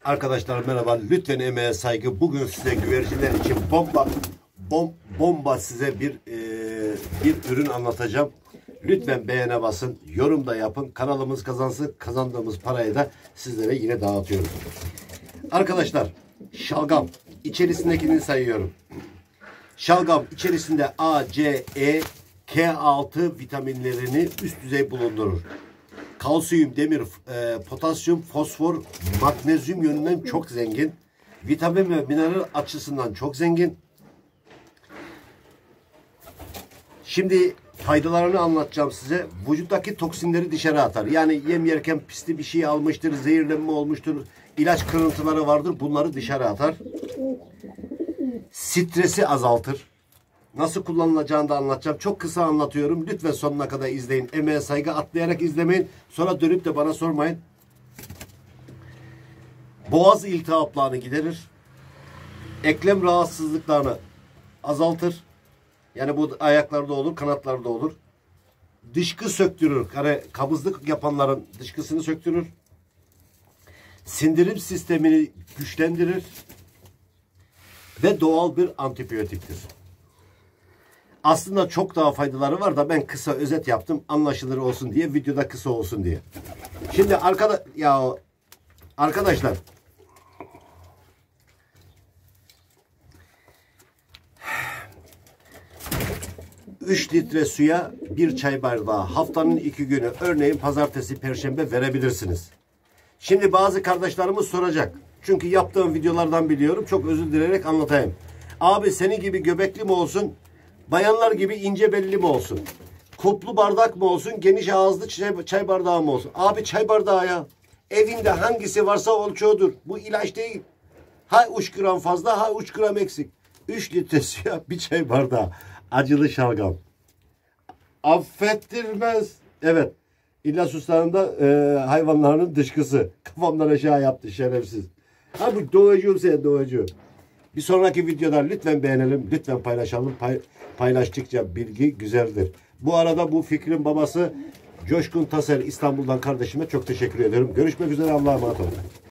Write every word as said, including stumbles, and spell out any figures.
Arkadaşlar merhaba. Lütfen emeğe saygı. Bugün size güvercinler için bomba bom, bomba size bir e, bir ürün anlatacağım. Lütfen beğene basın, yorum da yapın. Kanalımız kazansın. Kazandığımız parayı da sizlere yine dağıtıyoruz. Arkadaşlar, şalgam içerisindekini sayıyorum. Şalgam içerisinde A, C, E, K altı vitaminlerini üst düzey bulundurur. Kalsiyum, demir, e, potasyum, fosfor, magnezyum yönünden çok zengin. Vitamin ve mineral açısından çok zengin. Şimdi faydalarını anlatacağım size. Vücuttaki toksinleri dışarı atar. Yani yem yerken pisli bir şey almıştır, zehirlenme olmuştur, ilaç kırıntıları vardır. Bunları dışarı atar. Stresi azaltır. Nasıl kullanılacağını da anlatacağım. Çok kısa anlatıyorum. Lütfen sonuna kadar izleyin. Emeğe saygı, atlayarak izlemeyin. Sonra dönüp de bana sormayın. Boğaz iltihaplarını giderir. Eklem rahatsızlıklarını azaltır. Yani bu ayaklarda olur, kanatlarda olur. Dışkı söktürür. Yani kabızlık yapanların dışkısını söktürür. Sindirim sistemini güçlendirir. Ve doğal bir antibiyotiktir. Aslında çok daha faydaları var da ben kısa özet yaptım. Anlaşılır olsun diye, videoda kısa olsun diye. Şimdi arkada ya arkadaşlar üç litre suya bir çay bardağı haftanın iki günü, örneğin pazartesi, perşembe verebilirsiniz. Şimdi bazı kardeşlerimiz soracak. Çünkü yaptığım videolardan biliyorum. Çok özür dileyerek anlatayım. Abi senin gibi göbekli mi olsun? Bayanlar gibi ince belli mi olsun? Kuplu bardak mı olsun? Geniş ağızlı çay, çay bardağı mı olsun? Abi çay bardağı ya. Evinde hangisi varsa ölçüyordur. Bu ilaç değil. Ha üç gram fazla, ha üç gram eksik. üç litre suya bir çay bardağı. Acılı şalgam. Affettirmez. Evet. İlla suslarında e, hayvanların dışkısı. Kafamdan aşağı yaptı şerefsiz. Ha bu doğacığım sen doğacığım. Bir sonraki videoda lütfen beğenelim, lütfen paylaşalım. Pay, paylaştıkça bilgi güzeldir. Bu arada bu fikrin babası Coşkun Taser İstanbul'dan kardeşime çok teşekkür ederim. Görüşmek üzere, Allah'a emanet olun.